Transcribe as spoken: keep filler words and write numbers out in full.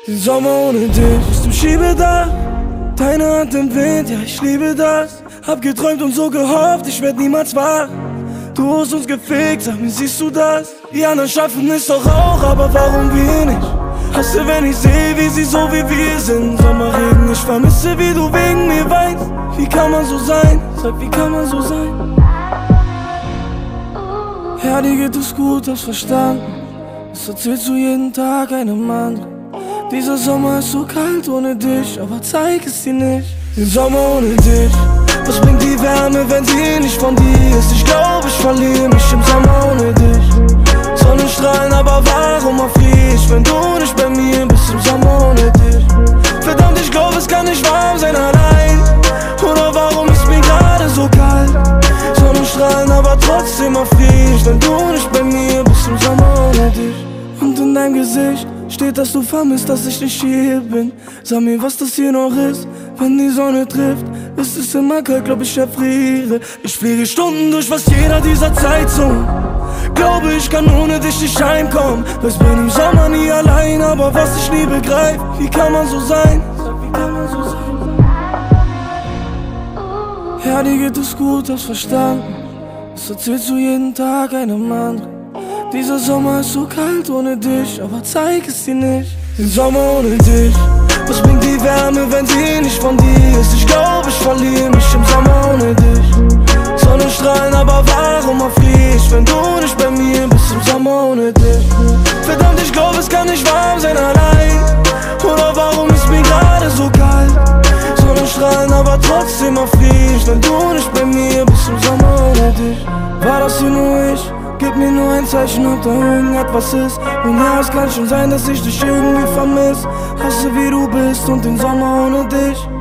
Den Sommer ohne dich aus dem Schiebedach, deine Hand im Wind, ja ich liebe das. Hab geträumt und so gehofft, ich werd niemals wach. Du hast uns gefickt, sag mir, siehst du das? Die anderen schaffen es doch auch, aber warum wir nicht? Hasse, wenn ich seh, wie sie so wie wir sind. Sommerregen, ich vermisse, wie du wegen mir weinst. Wie kann man so sein? Sag, wie kann man so sein? Ja, dir geht es gut, hast verstanden. Das erzählst du jeden Tag einem anderen. Dieser Sommer ist so kalt ohne dich, aber zeig es dir nicht. Den Sommer ohne dich, was bringt die Wärme, wenn sie nicht von dir ist? Ich glaub, ich verliere mich im Sommer ohne dich. Sonnenstrahlen, aber warum erfrier ich, wenn du nicht bei mir bist im Sommer ohne dich? Verdammt, ich glaub, es kann nicht warm sein allein. Oder warum ist mir gerade so kalt? Sonnenstrahlen, aber trotzdem erfrier ich, wenn du nicht bei mir bist im Sommer ohne dich. Und in deinem Gesicht steht, dass du vermisst, dass ich nicht hier bin. Sag mir, was das hier noch ist, wenn die Sonne trifft. Ist es immer kalt, glaub ich erfriere. Ich fliege Stunden durch fast jeder dieser Zeitzonen. Glaube, ich kann ohne dich nicht heimkommen. Weiß, bin im Sommer nie allein, aber was ich nie begreif, wie kann man so sein? Wie kann man so sein? Ja, dir geht es gut, hast verstanden. Das erzählst du jeden Tag einem anderen. Dieser Sommer ist so kalt ohne dich, aber zeig es dir nicht. Den Sommer ohne dich, was bringt die Wärme, wenn sie nicht von dir ist? Ich glaub, ich verliere mich im Sommer ohne dich. Sonnenstrahlen, aber warum erfrier ich, wenn du nicht bei mir bist im Sommer ohne dich? Verdammt, ich glaub, es kann nicht warm sein allein. Oder warum ist mir gerade so kalt? Sonnenstrahlen, aber trotzdem erfrier ich, wenn du nicht bei mir bist im Sommer ohne dich. War das hier nur ich? Gib mir nur ein Zeichen, ob da irgendetwas ist. Und ja, es kann schon sein, dass ich dich irgendwie vermiss. Hasse, wie du bist und den Sommer ohne dich.